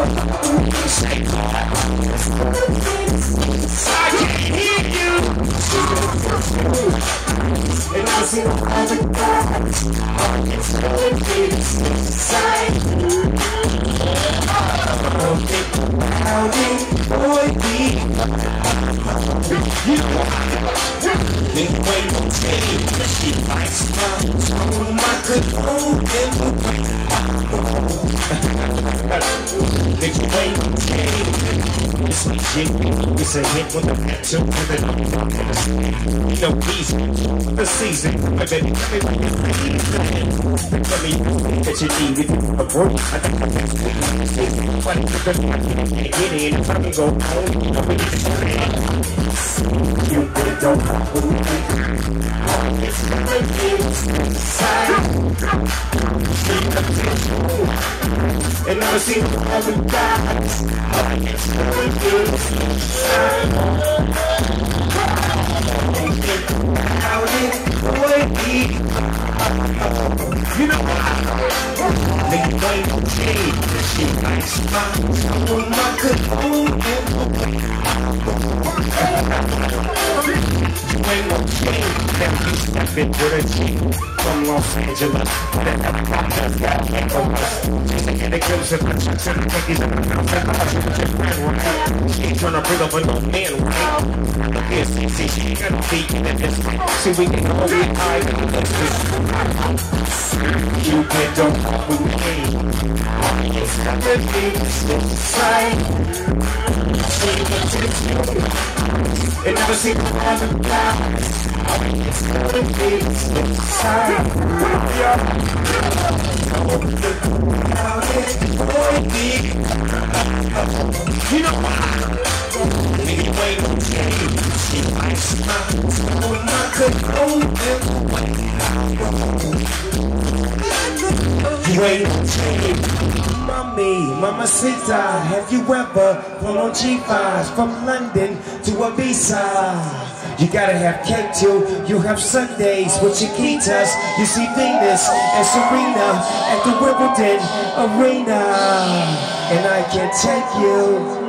I can't hear you. And I see all the guys. It's going to be inside. Oh, think about it, boy, big way to take the shit like smiles. Oh, my good old big way to take it's a shit, it's a hit with a pencil with it. You know, easy, the season, but then tell me that you need it. A word, I think I'm next week. But it's a good get in, if I can go home, you really don't have to it's gonna be inside. And I see all the guys. It's gonna be inside. And think about it, boy. You know what? They wait to change the shit like smiles. Oh, my good old you ain't no change. Never used to fit with a G from Los Angeles. Then I got like a bus. And it goes to the trucks and the cookies and the house. And the house with your friend, right? She ain't tryna bring up a no man, right? Look here, see, she ain't got no feet in this. See, we can all be high and let's you get don't fuck with me. It's not the biggest inside. It never seemed to have a guys. It's not the biggest inside. You know why? Anyway, she might smile. Oh, my good old you ain't changed. Mommy, Mamacita, have you ever flown on G5s from London to Ibiza? You gotta have cake too, you have Sundays with Chiquitas. You see Venus and Serena at the Wimbledon Arena. And I can take you